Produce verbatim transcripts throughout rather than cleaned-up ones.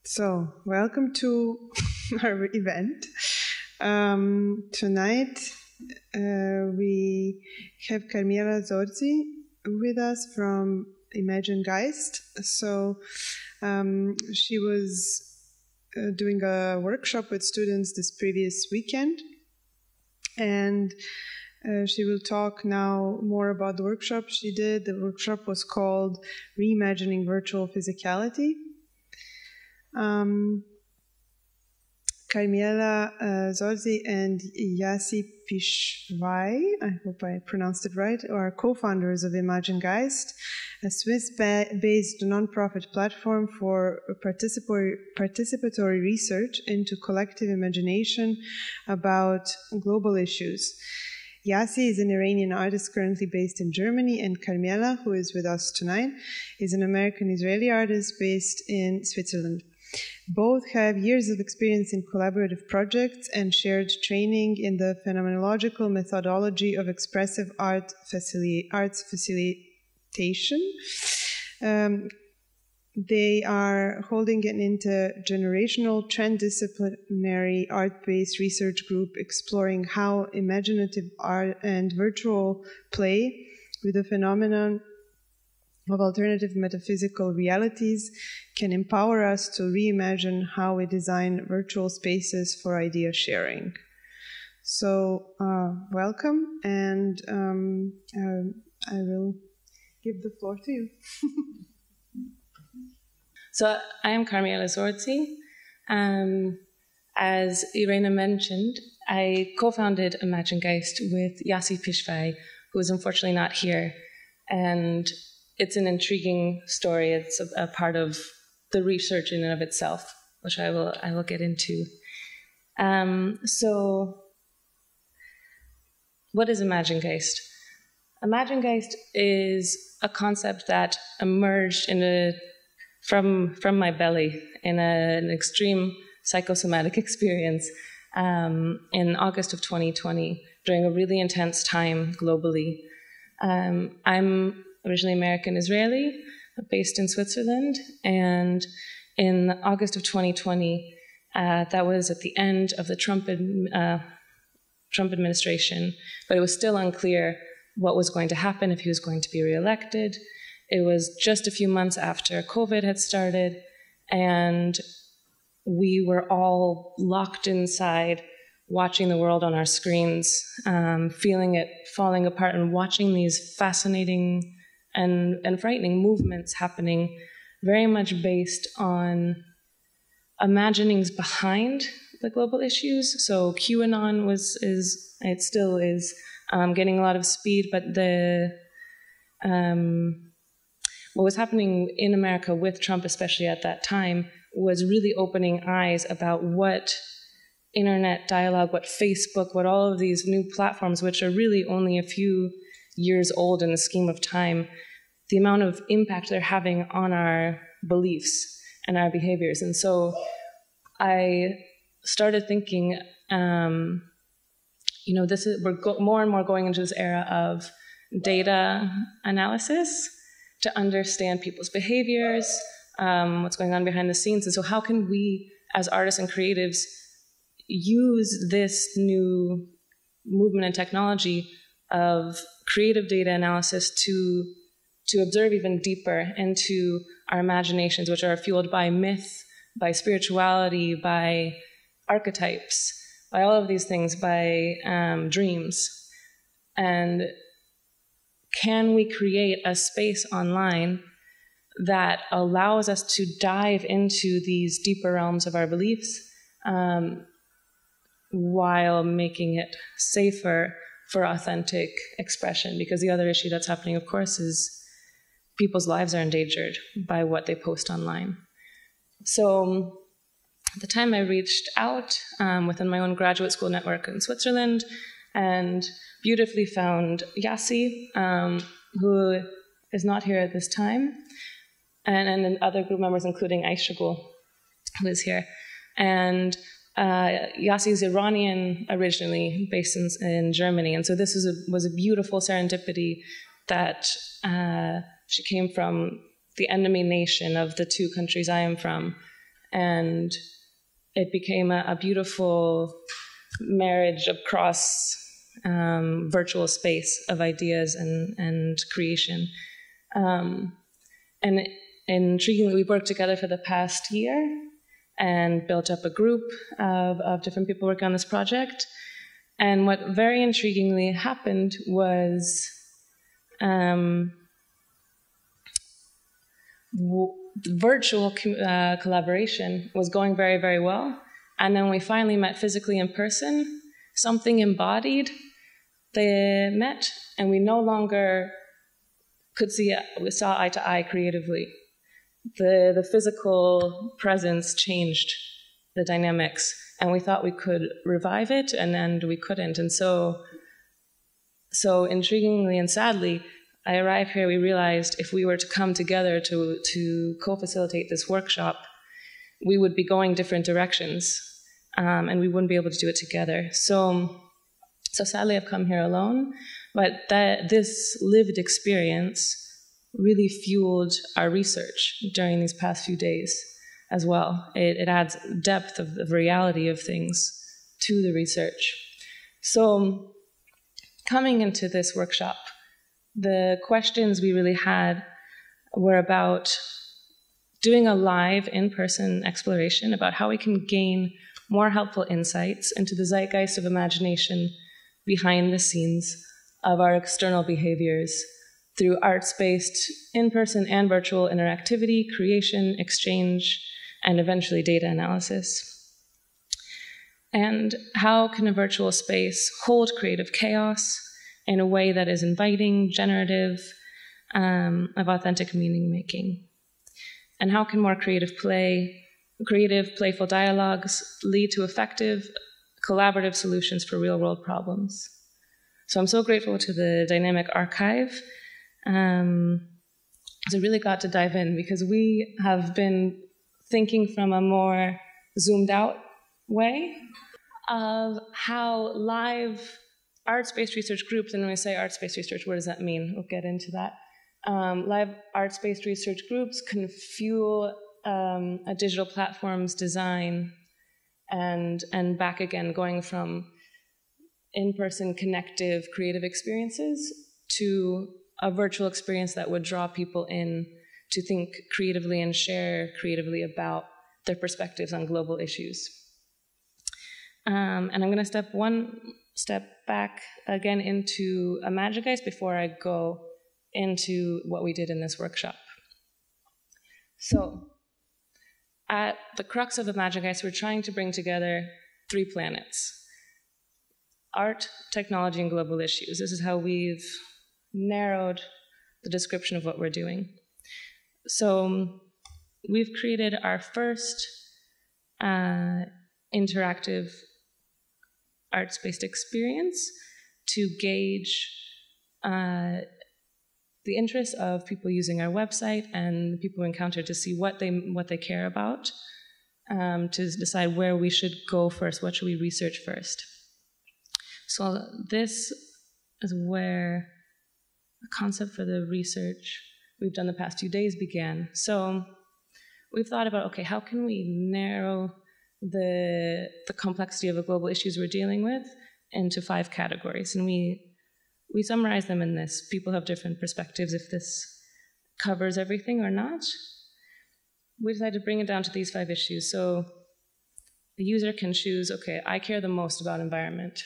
So, welcome to our event. Um, tonight uh, we have Carmiela Zorzi with us from Imagine Geist. So, um, she was uh, doing a workshop with students this previous weekend, and uh, she will talk now more about the workshop she did. The workshop was called Reimagining Virtual Physicality. Um, Carmiela uh, Zorzi and Yassi Pishvai, I hope I pronounced it right, are co-founders of Imagine Geist, a Swiss-based non-profit platform for participatory, participatory research into collective imagination about global issues. Yassi is an Iranian artist currently based in Germany, and Carmiela, who is with us tonight, is an American-Israeli artist based in Switzerland. Both have years of experience in collaborative projects and shared training in the phenomenological methodology of expressive art facil- arts facilitation. Um, they are holding an intergenerational transdisciplinary art-based research group exploring how imaginative art and virtual play with the phenomenon of alternative metaphysical realities can empower us to reimagine how we design virtual spaces for idea sharing. So, uh, welcome, and um, uh, I will give the floor to you. So, I am Carmiela Zorzi. Um, as Irena mentioned, I co-founded Imagine Geist with Yassi Pishvai, who is unfortunately not here, and it's an intriguing story. It's a, a part of the research in and of itself, which I will I will get into. Um, so, what is Imagine Geist? Imagine Geist is a concept that emerged in a from from my belly in a, an extreme psychosomatic experience um, in August of twenty twenty during a really intense time globally. Um, I'm originally American-Israeli, based in Switzerland, and in August of twenty twenty, uh, that was at the end of the Trump, uh, Trump administration, but it was still unclear what was going to happen, if he was going to be reelected. It was just a few months after COVID had started, and we were all locked inside, watching the world on our screens, um, feeling it falling apart, and watching these fascinating and, and frightening movements happening, very much based on imaginings behind the global issues. So QAnon was is it still is um, getting a lot of speed, but the um, what was happening in America with Trump, especially at that time, was really opening eyes about what internet dialogue, what Facebook, what all of these new platforms, which are really only a few years old in the scheme of time, the amount of impact they're having on our beliefs and our behaviors. And so I started thinking, um, you know, this is we're go- more and more going into this era of data analysis to understand people's behaviors, um, what's going on behind the scenes. And so how can we, as artists and creatives, use this new movement and technology of creative data analysis to to observe even deeper into our imaginations, which are fueled by myth, by spirituality, by archetypes, by all of these things, by um, dreams. And can we create a space online that allows us to dive into these deeper realms of our beliefs um, while making it safer for authentic expression? Because the other issue that's happening, of course, is people's lives are endangered by what they post online. So at the time I reached out um, within my own graduate school network in Switzerland and beautifully found Yassi, um, who is not here at this time, and, and then other group members, including Aishagul, who is here. And uh, Yassi is Iranian originally, based in, in Germany, and so this was a, was a beautiful serendipity that uh, she came from the enemy nation of the two countries I am from, and it became a, a beautiful marriage across um, virtual space of ideas and, and creation. Um, and intriguingly, we worked together for the past year and built up a group of, of different people working on this project. And what very intriguingly happened was um, w- virtual uh, collaboration was going very, very well. And then we finally met physically in person. Something embodied, they met, and we no longer could see, we saw eye to eye creatively. The, the physical presence changed the dynamics, and we thought we could revive it, and then we couldn't. And so, so intriguingly and sadly, I arrived here, we realized if we were to come together to, to co-facilitate this workshop, we would be going different directions, um, and we wouldn't be able to do it together. So, so sadly, I've come here alone, but that this lived experience really fueled our research during these past few days as well. It, it adds depth of the reality of things to the research. So coming into this workshop, the questions we really had were about doing a live in-person exploration about how we can gain more helpful insights into the zeitgeist of imagination behind the scenes of our external behaviors through arts-based in-person and virtual interactivity, creation, exchange, and eventually data analysis. And how can a virtual space hold creative chaos in a way that is inviting, generative, um, of authentic meaning-making? And how can more creative play, creative, playful dialogues lead to effective, collaborative solutions for real-world problems? So I'm so grateful to the Dynamic Archive. Um, so I really got to dive in because we have been thinking from a more zoomed out way of how live arts-based research groups, and when we say arts-based research, what does that mean? We'll get into that. Um, live arts-based research groups can fuel um, a digital platform's design and, and back again, going from in-person connective creative experiences to a virtual experience that would draw people in to think creatively and share creatively about their perspectives on global issues. Um, and I'm going to step one step back again into Imagigeist before I go into what we did in this workshop. So, at the crux of Imagigeist, we're trying to bring together three planets: art, technology, and global issues. This is how we've narrowed the description of what we're doing. So we've created our first uh, interactive arts-based experience to gauge uh, the interest of people using our website and the people we encounter to see what they what they care about, um, to decide where we should go first, what should we research first. So this is where the concept for the research we've done the past few days began. So we've thought about, okay, how can we narrow the, the complexity of the global issues we're dealing with into five categories? And we, we summarize them in this. People have different perspectives if this covers everything or not. We decided to bring it down to these five issues. So the user can choose, okay, I care the most about environment.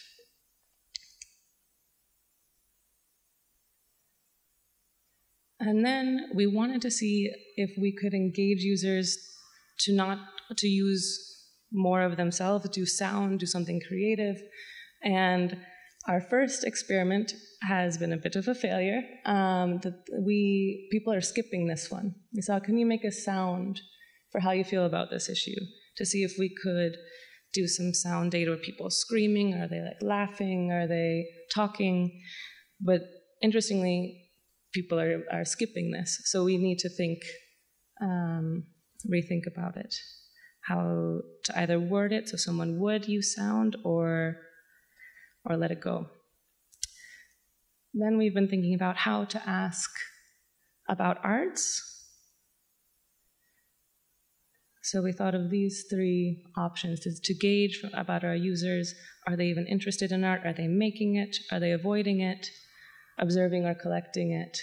And then we wanted to see if we could engage users to not to use more of themselves, do sound, do something creative. And our first experiment has been a bit of a failure. Um, that we people are skipping this one. We saw, can you make a sound for how you feel about this issue? To see if we could do some sound data. Are people screaming? Are they like laughing? Are they talking? But interestingly, people are, are skipping this. So we need to think, um, rethink about it. How to either word it so someone would use sound or, or let it go. Then we've been thinking about how to ask about arts. So we thought of these three options to, to gauge about our users. Are they even interested in art? Are they making it? Are they avoiding it? Observing or collecting it?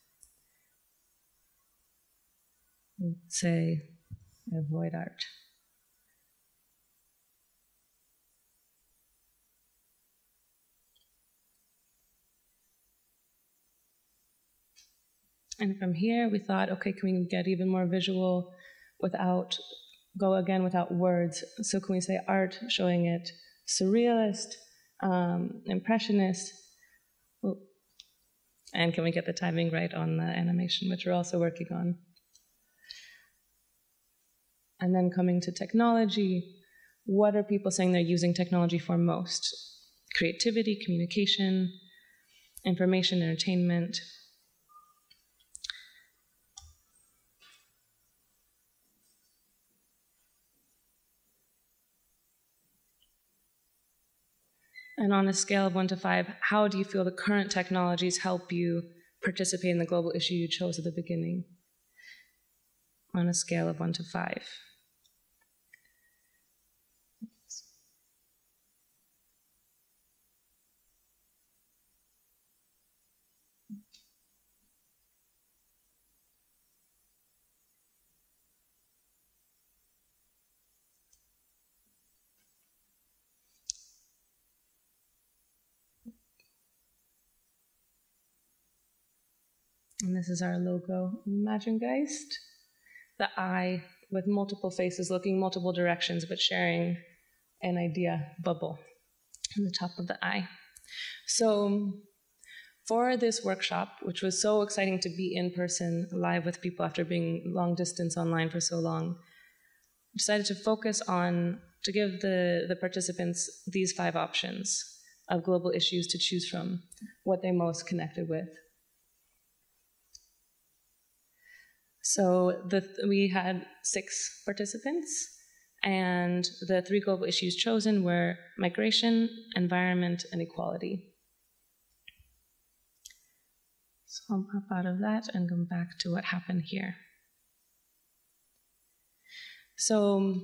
Let's say avoid art. And from here, we thought, okay, can we get even more visual without, go again without words? So can we say art showing it surrealist, um, impressionist, and can we get the timing right on the animation, which we're also working on? And then coming to technology, what are people saying they're using technology for most? Creativity, communication, information, entertainment. And on a scale of one to five, how do you feel the current technologies help you participate in the global issue you chose at the beginning? On a scale of one to five. And this is our logo, ImagineGeist. The eye with multiple faces looking multiple directions, but sharing an idea bubble on the top of the eye. So for this workshop, which was so exciting to be in person, live with people after being long distance online for so long, I decided to focus on, to give the, the participants these five options of global issues to choose from, what they most connected with. So the, we had six participants, and the three global issues chosen were migration, environment, and equality. So I'll pop out of that and come back to what happened here. So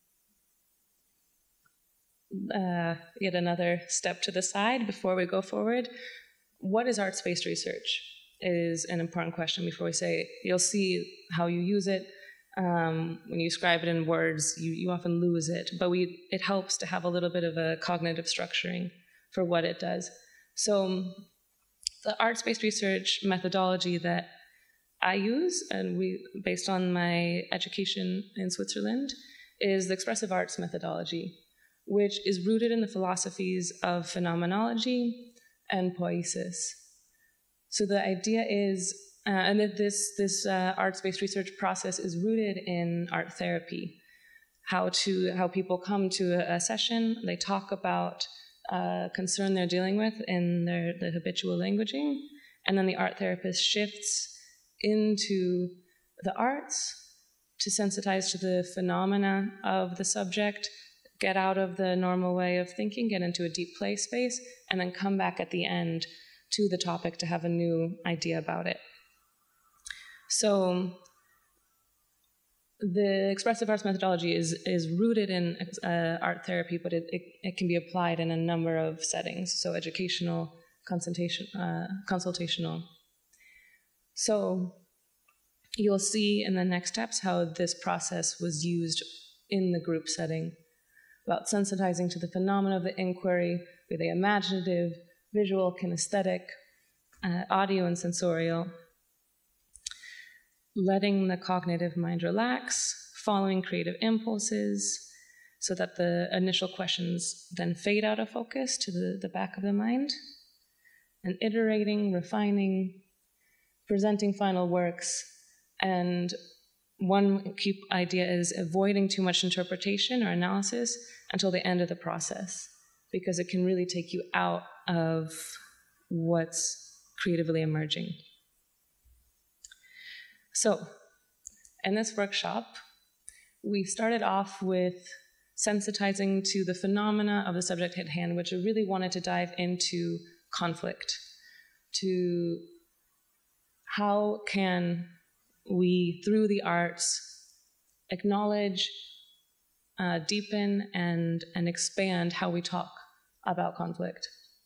uh, yet another step to the side before we go forward. What is arts-based research? Is an important question before we say, you'll see how you use it. Um, when you describe it in words, you, you often lose it, but we, it helps to have a little bit of a cognitive structuring for what it does. So the arts-based research methodology that I use, and we, based on my education in Switzerland, is the expressive arts methodology, which is rooted in the philosophies of phenomenology and poiesis. So the idea is, uh, and that this, this uh, arts-based research process is rooted in art therapy, how, to, how people come to a, a session, they talk about a concern they're dealing with in their the habitual languaging, and then the art therapist shifts into the arts to sensitize to the phenomena of the subject, get out of the normal way of thinking, get into a deep play space, and then come back at the end to the topic to have a new idea about it. So the expressive arts methodology is, is rooted in uh, art therapy, but it, it, it can be applied in a number of settings, so educational, consultation, uh, consultational. So you'll see in the next steps how this process was used in the group setting, about sensitizing to the phenomena of the inquiry, be they imaginative, visual, kinesthetic, uh, audio and sensorial, letting the cognitive mind relax, following creative impulses, so that the initial questions then fade out of focus to the, the back of the mind, and iterating, refining, presenting final works. And one key idea is avoiding too much interpretation or analysis until the end of the process, because it can really take you out of what's creatively emerging. So, in this workshop, we started off with sensitizing to the phenomena of the subject at hand, which I really wanted to dive into conflict, to how can we, through the arts, acknowledge, uh, deepen, and, and expand how we talk about conflict.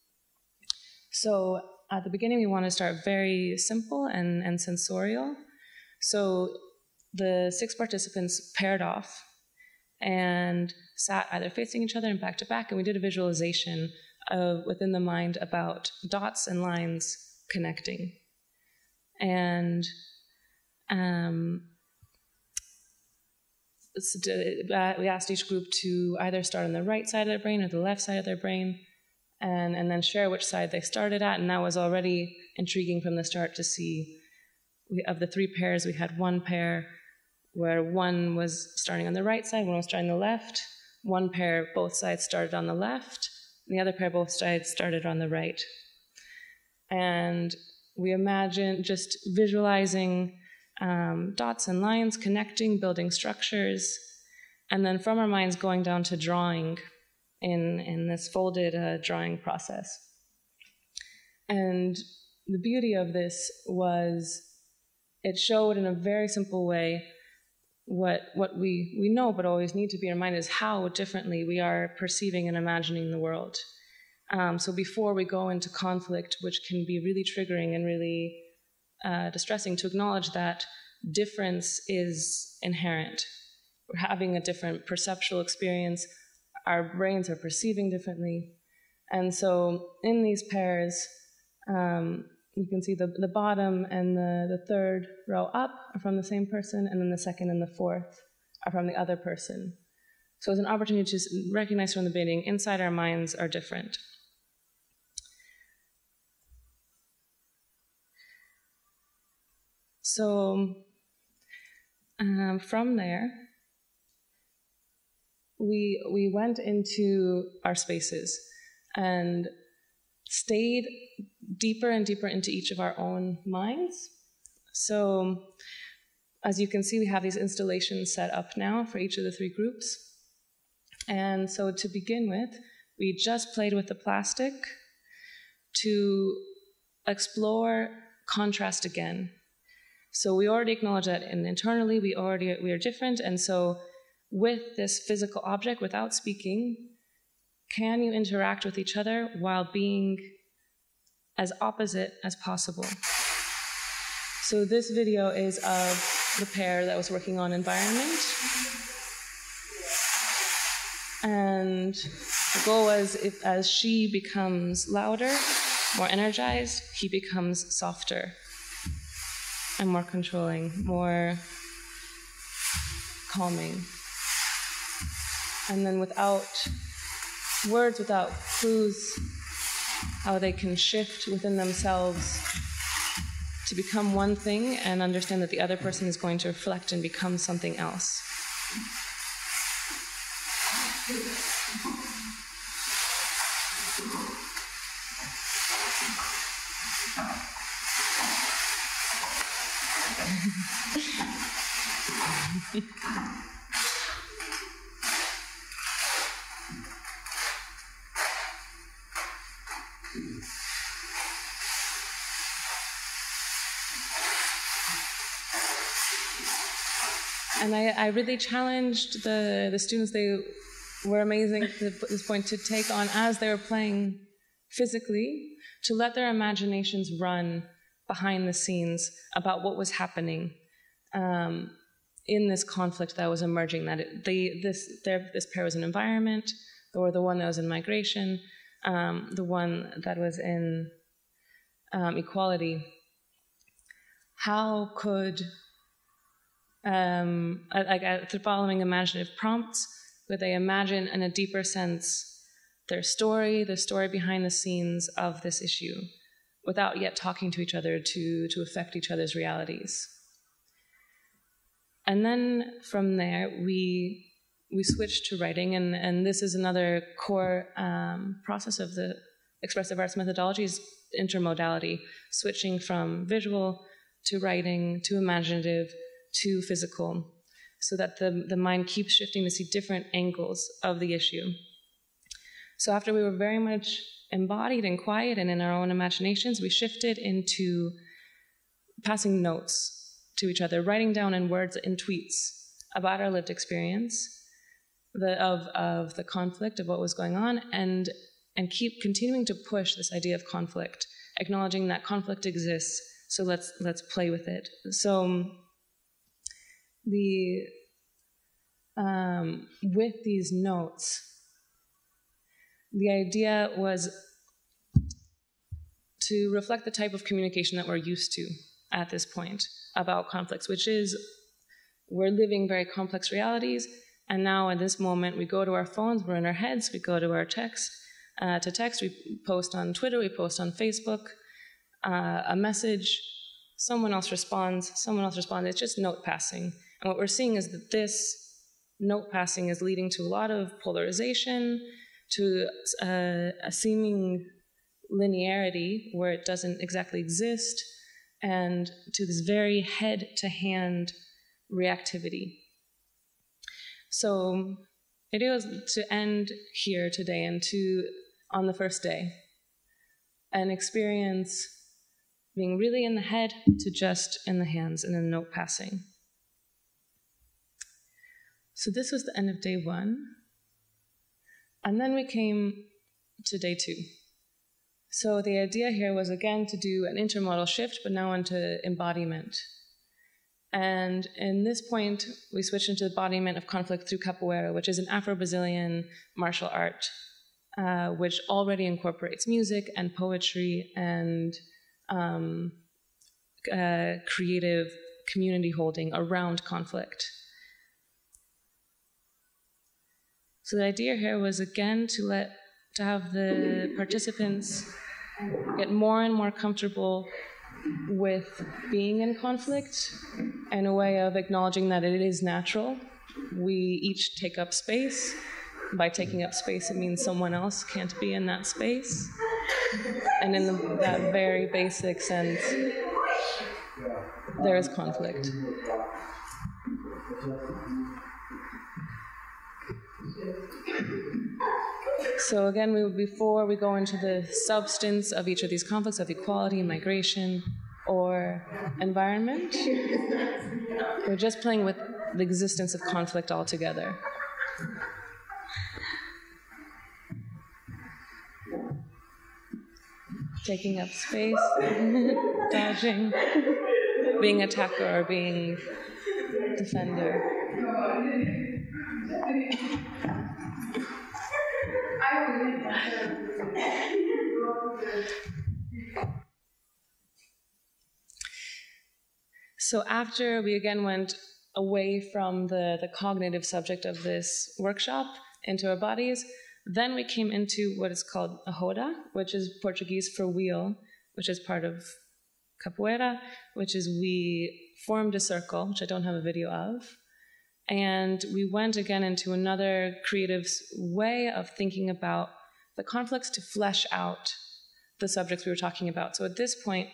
So at the beginning, we want to start very simple and, and sensorial. So the six participants paired off and sat either facing each other and back to back, and we did a visualization of within the mind about dots and lines connecting. And um, we asked each group to either start on the right side of their brain or the left side of their brain, and, and then share which side they started at. And that was already intriguing from the start to see, we, of the three pairs, we had one pair where one was starting on the right side, one was starting on the left. One pair, both sides started on the left, and the other pair, both sides started on the right. And we imagine just visualizing um, dots and lines, connecting, building structures, and then from our minds going down to drawing in, in this folded uh, drawing process. And the beauty of this was it showed in a very simple way what, what we, we know but always need to be reminded is how differently we are perceiving and imagining the world. Um, so before we go into conflict, which can be really triggering and really uh, distressing, to acknowledge that difference is inherent. We're having a different perceptual experience. Our brains are perceiving differently. And so in these pairs, um, you can see the, the bottom and the, the third row up are from the same person, and then the second and the fourth are from the other person. So it's an opportunity to recognize from the beginning, inside our minds are different. So um, from there, we, we went into our spaces and stayed deeper and deeper into each of our own minds. So as you can see, we have these installations set up now for each of the three groups. And so to begin with, we just played with the plastic to explore contrast again. So we already acknowledge that, and internally we already we are different, and so with this physical object, without speaking, can you interact with each other while being as opposite as possible? So this video is of the pair that was working on environment. And the goal was, if, as she becomes louder, more energized, he becomes softer and more controlling, more calming. And then without words, without clues, how they can shift within themselves to become one thing and understand that the other person is going to reflect and become something else. And I, I really challenged the, the students. They were amazing at this point to take on, as they were playing physically, to let their imaginations run behind the scenes about what was happening um, in this conflict that was emerging. That it, the, this, their, this pair was in environment, or the one that was in migration, um, the one that was in um, equality. How could Um, like uh, through following imaginative prompts, where they imagine in a deeper sense their story, the story behind the scenes of this issue, without yet talking to each other to, to affect each other's realities. And then from there, we we switched to writing, and, and this is another core um, process of the expressive arts methodology, is intermodality, switching from visual to writing to imaginative to physical, so that the, the mind keeps shifting to see different angles of the issue. So after we were very much embodied and quiet and in our own imaginations, we shifted into passing notes to each other, writing down in words, in tweets, about our lived experience the, of, of the conflict, of what was going on, and, and keep continuing to push this idea of conflict, acknowledging that conflict exists, so let's, let's play with it. So the, um, with these notes, the idea was to reflect the type of communication that we're used to at this point about conflicts, which is we're living very complex realities, and now at this moment we go to our phones, we're in our heads, we go to our text, uh, to text, we post on Twitter, we post on Facebook, uh, a message, someone else responds, someone else responds, it's just note passing. And what we're seeing is that this note passing is leading to a lot of polarization, to uh, a seeming linearity where it doesn't exactly exist, and to this very head-to-hand reactivity. So it is to end here today and to, on the first day, an experience being really in the head to just in the hands and in note passing. So this was the end of day one. And then we came to day two. So the idea here was, again, to do an intermodal shift, but now into embodiment. And in this point, we switched into embodiment of conflict through capoeira, which is an Afro-Brazilian martial art, uh, which already incorporates music and poetry and um, uh, creative community holding around conflict. So the idea here was, again, to let to have the participants get more and more comfortable with being in conflict in a way of acknowledging that it is natural. We each take up space. By taking up space, it means someone else can't be in that space. And in the, that very basic sense, there is conflict. So again, we, before we go into the substance of each of these conflicts, of equality, migration, or environment, we're just playing with the existence of conflict altogether. Taking up space, dodging, being attacker or being defender. So after we again went away from the, the cognitive subject of this workshop into our bodies, then we came into what is called a roda, which is Portuguese for wheel, which is part of capoeira, which is we formed a circle, which I don't have a video of, and we went again into another creative way of thinking about the conflicts to flesh out the subjects we were talking about. So at this point,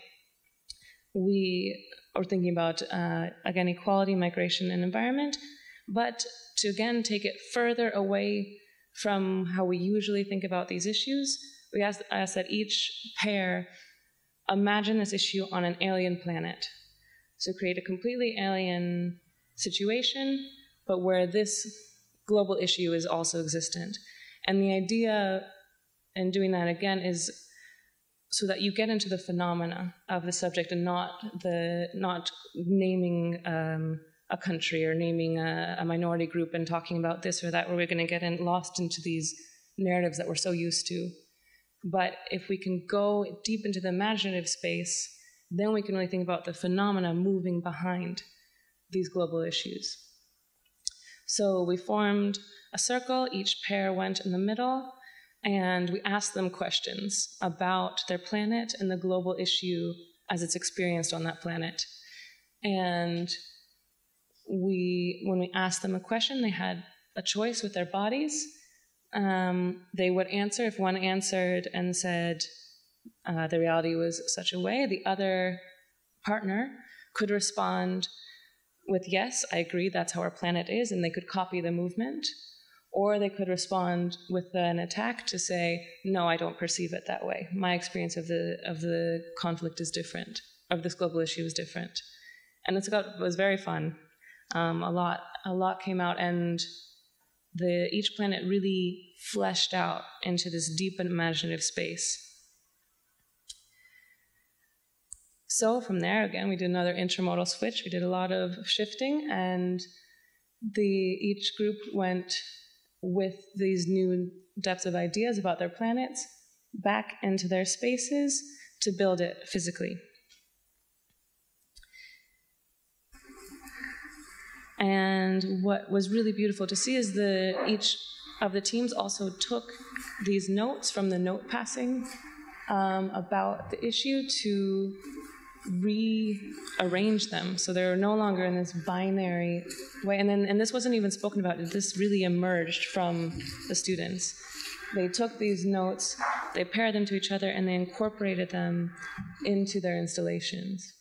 we are thinking about, uh, again, equality, migration, and environment, but to again take it further away from how we usually think about these issues, we asked, asked that each pair imagine this issue on an alien planet. So create a completely alien situation, but where this global issue is also existent. And the idea in doing that again is so that you get into the phenomena of the subject and not the not naming um, a country or naming a, a minority group and talking about this or that, where we're going to get in, lost into these narratives that we're so used to. But if we can go deep into the imaginative space, then we can really think about the phenomena moving behind these global issues. So we formed a circle, each pair went in the middle, and we asked them questions about their planet and the global issue as it's experienced on that planet. And we, when we asked them a question, they had a choice with their bodies. Um, they would answer. If one answered and said uh, the reality was such a way, the other partner could respond with, yes, I agree, that's how our planet is, and they could copy the movement. Or they could respond with an attack to say, no, I don't perceive it that way. My experience of the of the conflict is different, of this global issue is different. And it's got, it was very fun. Um, a lot, a lot came out, and the each planet really fleshed out into this deep and imaginative space. So from there, again, we did another intermodal switch. We did a lot of shifting, and the each group went with these new depths of ideas about their planets back into their spaces to build it physically. And what was really beautiful to see is the each of the teams also took these notes from the note passing um, about the issue to rearrange them, so they're no longer in this binary way. And then, and this wasn't even spoken about. This really emerged from the students. They took these notes, they paired them to each other, and they incorporated them into their installations.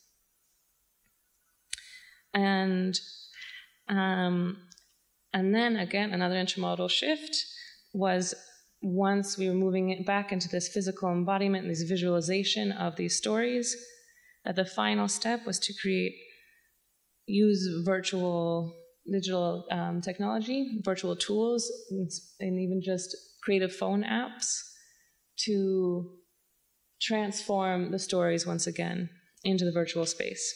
And um, and then again, another intermodal shift was once we were moving it back into this physical embodiment, this visualization of these stories, that the final step was to create, use virtual, digital um, technology, virtual tools, and even just creative phone apps to transform the stories once again into the virtual space.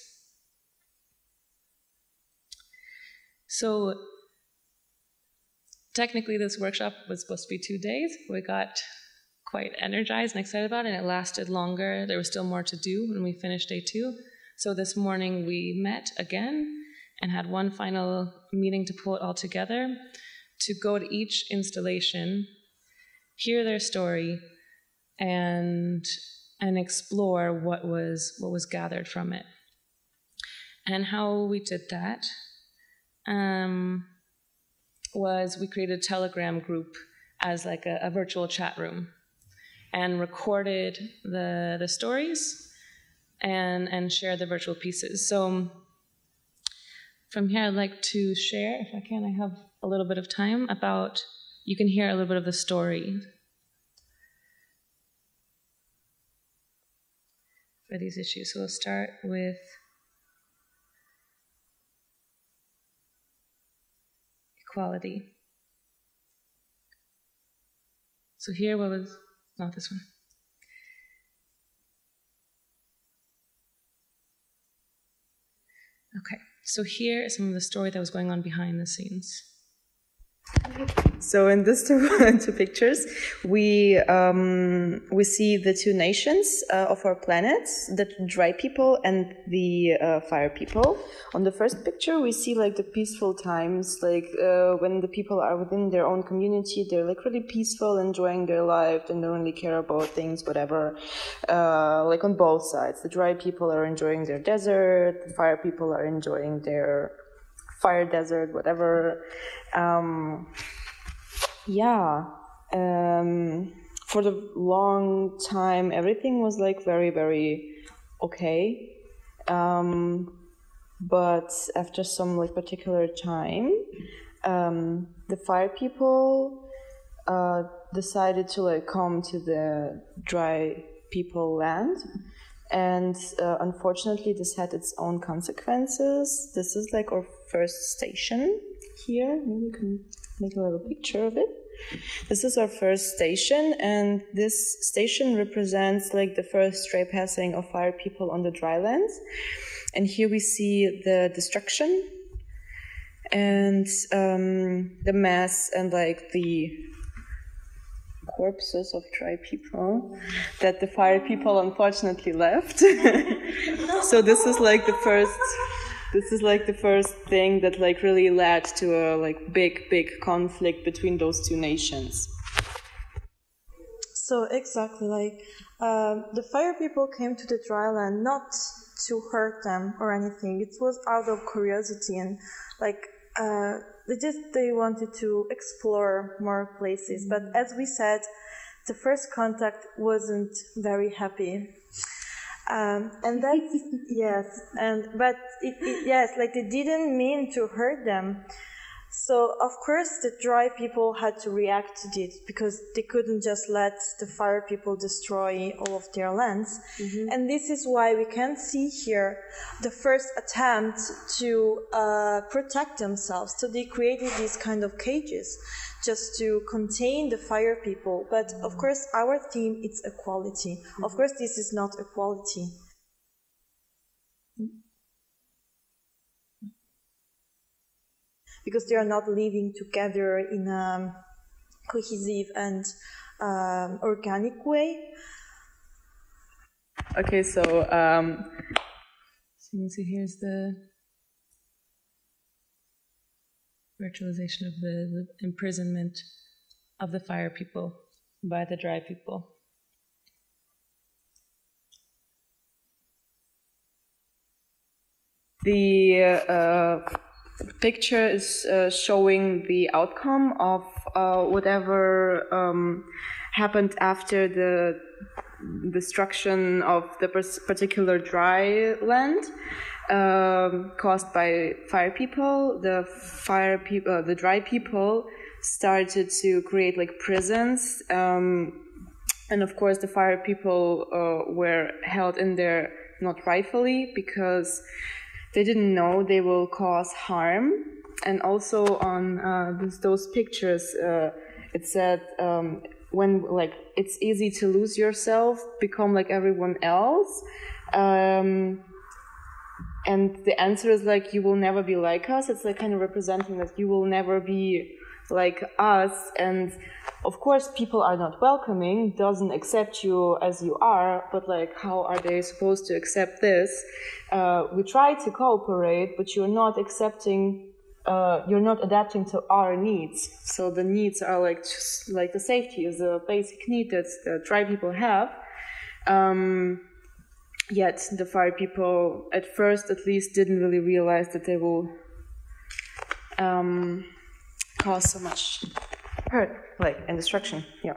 So technically this workshop was supposed to be two days. We got quite energized and excited about it, and it lasted longer. There was still more to do when we finished day two. So this morning we met again and had one final meeting to pull it all together, to go to each installation, hear their story, and and explore what was what was gathered from it. And how we did that um, was we created a Telegram group as like a, a virtual chat room, and recorded the the stories and and shared the virtual pieces. So from here, I'd like to share, if I can, I have a little bit of time, about, you can hear a little bit of the story for these issues. So we'll start with equality. So here, what was, not this one. Okay, so here is some of the story that was going on behind the scenes. So in these two, two pictures, we um, we see the two nations uh, of our planet, the dry people and the uh, fire people. On the first picture, we see like the peaceful times, like uh, when the people are within their own community, they're like really peaceful, enjoying their life, and don't really care about things, whatever. Uh, like on both sides, the dry people are enjoying their desert, the fire people are enjoying their fire desert, whatever. Um, yeah, um, for the long time, everything was like very, very okay. Um, but after some like particular time, um, the fire people uh, decided to like come to the dry people land. And uh, unfortunately, this had its own consequences. This is like our first station here. Maybe you can make a little picture of it. This is our first station, and this station represents like the first stray passing of fire people on the dry lands. And here we see the destruction and um, the mess and like the corpses of dry people that the fire people unfortunately left. So this is like the first this is like the first thing that like really led to a like big big conflict between those two nations. So exactly, like uh, the fire people came to the dry land not to hurt them or anything. It was out of curiosity, and like uh, they just they wanted to explore more places. But as we said, the first contact wasn't very happy, um, and that's yes, and but it, it, yes, like they didn't mean to hurt them. So of course the dry people had to react to this, because they couldn't just let the fire people destroy all of their lands. Mm-hmm. And this is why we can see here the first attempt to uh, protect themselves. So they created these kind of cages just to contain the fire people. But of course, our theme is equality. Of course, this is not equality. Because they are not living together in a cohesive and um, organic way. Okay, so um, so you can see here's the virtualization of the, the imprisonment of the fire people by the dry people. The uh, picture is uh, showing the outcome of uh, whatever um, happened after the destruction of the particular dry land um, caused by fire people. The fire people, uh, the dry people, started to create like prisons, um, and of course the fire people uh, were held in there not rightfully because they didn't know they will cause harm. And also on uh, this, those pictures, uh, it said um, when like it's easy to lose yourself, become like everyone else. Um, and the answer is like, you will never be like us. It's like kind of representing that you will never be like us. And of course, people are not welcoming, doesn't accept you as you are, but like, how are they supposed to accept this? Uh, we try to cooperate, but you're not accepting, uh, you're not adapting to our needs. So the needs are like, just like the safety is a basic need that the dry people have. Um, yet the fire people, at first at least, didn't really realize that they will um, cause so much hurt, like, and destruction. Yeah.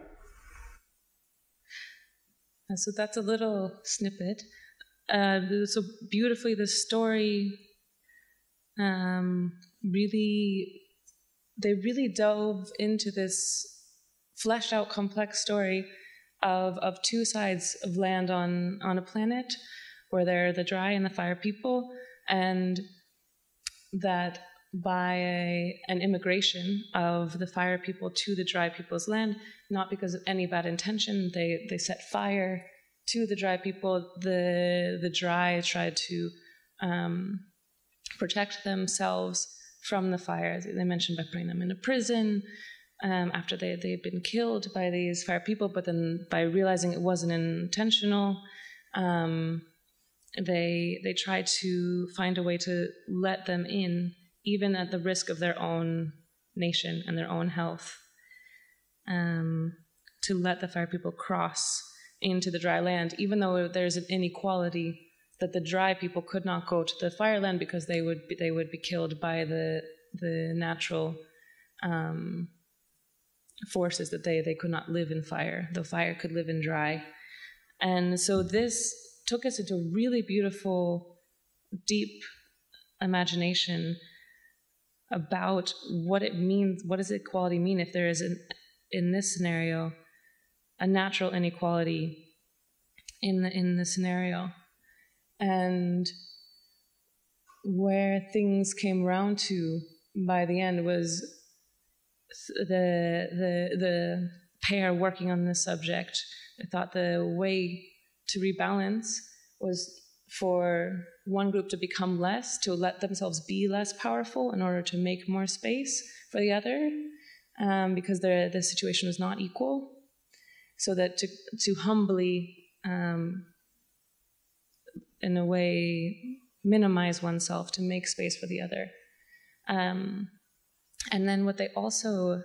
Uh, so that's a little snippet. Uh, so beautifully, the story um, really, they really dove into this fleshed out, complex story of of two sides of land on on a planet, where there are the dry and the fire people, and that by a, an immigration of the fire people to the dry people's land, not because of any bad intention, they, they set fire to the dry people. The, the dry tried to um, protect themselves from the fire. They mentioned by putting them in a prison um, after they, they'd been killed by these fire people, but then by realizing it wasn't intentional, um, they, they tried to find a way to let them in, even at the risk of their own nation and their own health, um, to let the fire people cross into the dry land, even though there's an inequality that the dry people could not go to the fire land because they would be, they would be killed by the the natural um, forces that they, they could not live in fire. The fire could live in dry. And so this took us into a really beautiful, deep imagination about what it means, what does equality mean if there is, an, in this scenario, a natural inequality in the, in the scenario. And where things came round to by the end was the, the, the pair working on this subject. I thought the way to rebalance was for one group to become less, to let themselves be less powerful in order to make more space for the other, um, because the the situation was not equal. So that to to humbly, um, in a way, minimize oneself to make space for the other. Um, and then what they also,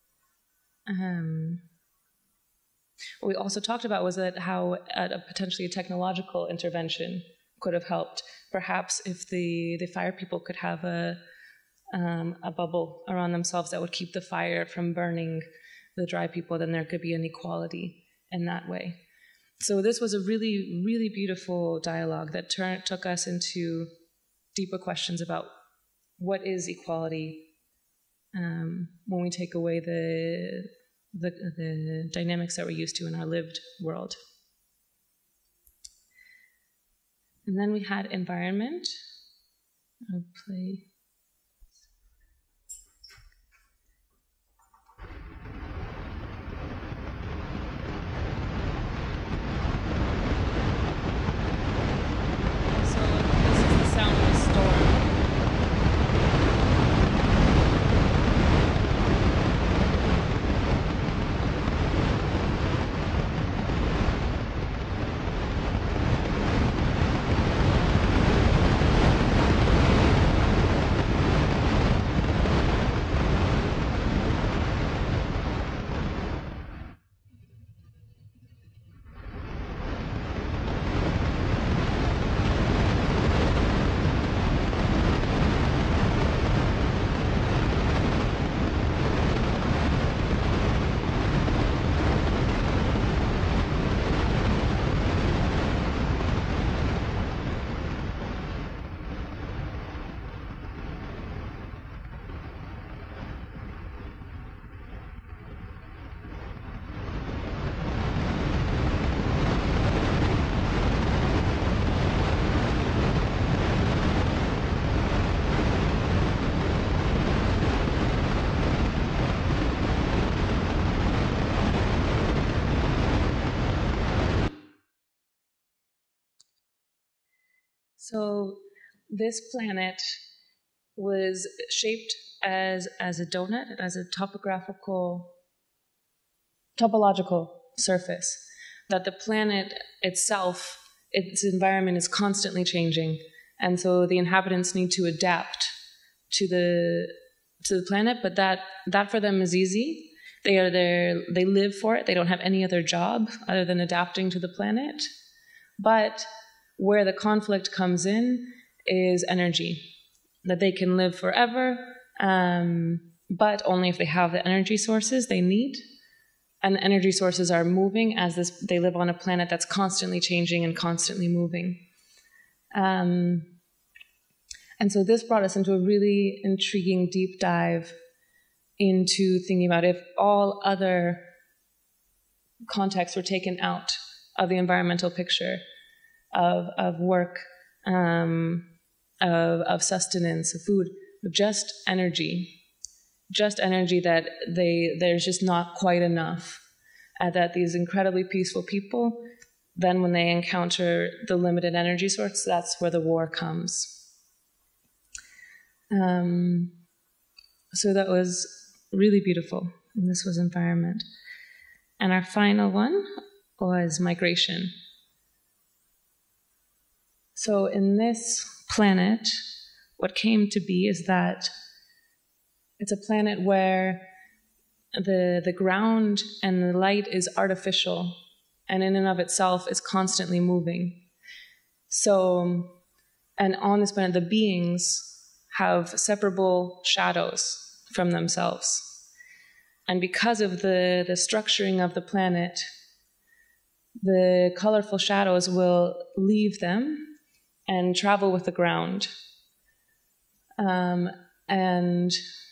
um, what we also talked about was that how at a potentially technological intervention could have helped. Perhaps if the, the fire people could have a, um, a bubble around themselves that would keep the fire from burning the dry people, then there could be an equality in that way. So this was a really, really beautiful dialogue that turn, took us into deeper questions about what is equality um, when we take away the The, the dynamics that we're used to in our lived world. And then we had environment. I'll play. So this is the sound of a storm. So this planet was shaped as, as a donut, as a topographical, topological surface, that the planet itself, its environment is constantly changing. And so the inhabitants need to adapt to the, to the planet, but that, that for them is easy. They are there, they live for it. They don't have any other job other than adapting to the planet. But where the conflict comes in is energy, that they can live forever, um, but only if they have the energy sources they need. And the energy sources are moving as this, they live on a planet that's constantly changing and constantly moving. Um, and so this brought us into a really intriguing deep dive into thinking about if all other contexts were taken out of the environmental picture of, of work, um, of, of sustenance, of food, just energy, just energy that they there's just not quite enough, and that these incredibly peaceful people, then when they encounter the limited energy source, that's where the war comes. Um, so that was really beautiful, and this was environment. And our final one was migration. So in this planet, what came to be is that it's a planet where the, the ground and the light is artificial, and in and of itself is constantly moving. So, and on this planet, the beings have separable shadows from themselves. And because of the, the structuring of the planet, the colorful shadows will leave them and travel with the ground. Um, and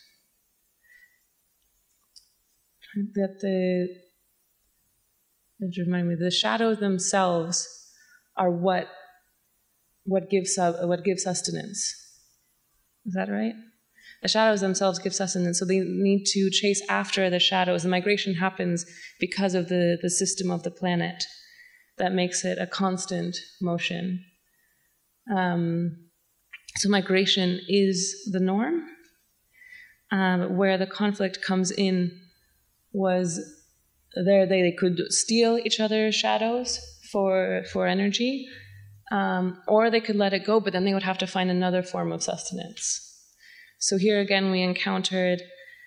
that the, that remind me, the shadows themselves are what what gives what gives sustenance. Is that right? The shadows themselves give sustenance, so they need to chase after the shadows. The migration happens because of the, the system of the planet that makes it a constant motion. Um, so migration is the norm. Um, where the conflict comes in was there they, they could steal each other's shadows for, for energy, um, or they could let it go, but then they would have to find another form of sustenance. So here again we encountered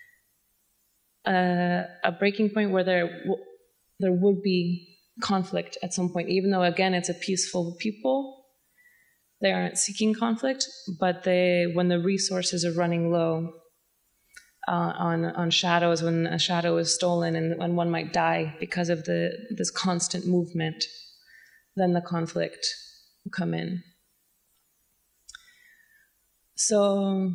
a, a breaking point where there, w there would be conflict at some point, even though again it's a peaceful people. They aren't seeking conflict, but they, when the resources are running low uh, on, on shadows, when a shadow is stolen and when one might die because of the, this constant movement, then the conflict will come in. So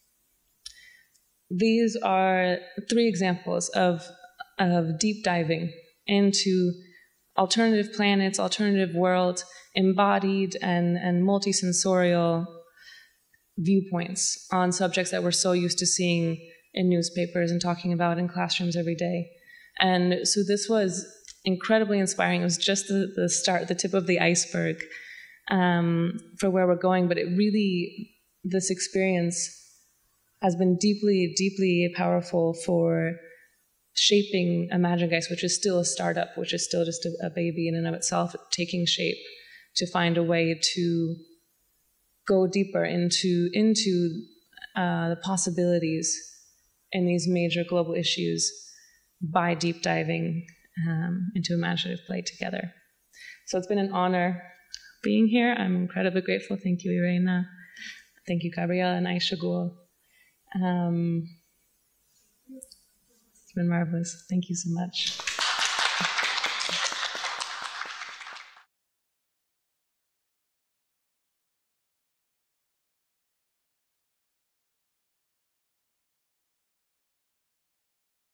these are three examples of, of deep diving into alternative planets, alternative worlds, embodied and, and multisensorial viewpoints on subjects that we're so used to seeing in newspapers and talking about in classrooms every day. And so this was incredibly inspiring. It was just the, the start, the tip of the iceberg um, for where we're going, but it really, this experience has been deeply, deeply powerful for shaping Imaginegeist, which is still a startup, which is still just a, a baby in and of itself, taking shape to find a way to go deeper into, into uh, the possibilities in these major global issues by deep diving um, into imaginative play together. So it's been an honor being here. I'm incredibly grateful. Thank you, Irena. Thank you, Gabriela and Aisha Gul. Um, it's been marvelous. Thank you so much.